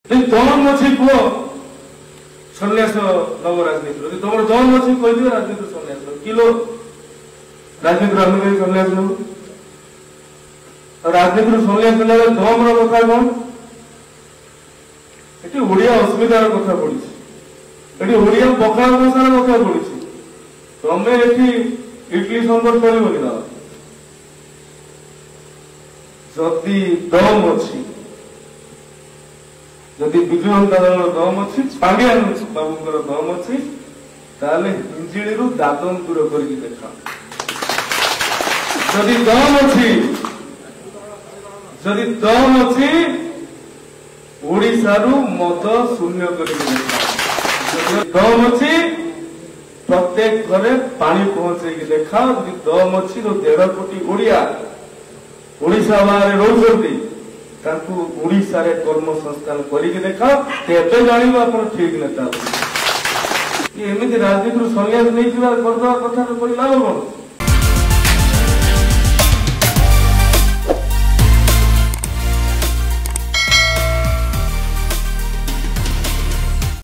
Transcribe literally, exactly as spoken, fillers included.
दम अच्छी पुओ सन्यास नव राजनीति तुम दम अच्छी कहीदे राजनीति सन्यास किलो राजनीति आम सन्यास नब राजनीति सन्यास ना दम रहा कौन ये ओडिया अस्मितार कथा पड़ी ओडिया पखाड़ भाषार कथा पड़ी तमें ये इडली संबर कर जदि दम अच्छी जदि विजु जनता दल दम अच्छी पांड्या बाबू दम अच्छी ताले हिंजिड़ी दादन दूर कर देखा जदि दम अच्छी जदि दम अच्छी ओडिशारू मद शून्य कर देखा दम अच्छी प्रत्येक घरे पानी पहुंचे देखा जदि दम अच्छी तो डेढ़ कोटी ओडिया ओडिशा बाहर रोचंती ओडिशा रे कर्म संस्थान करके देखा तेबे जानिब आपण ठीक नेता एमती राजनीति सन्यास नहीं करदे कथा कोई लाभ कौन।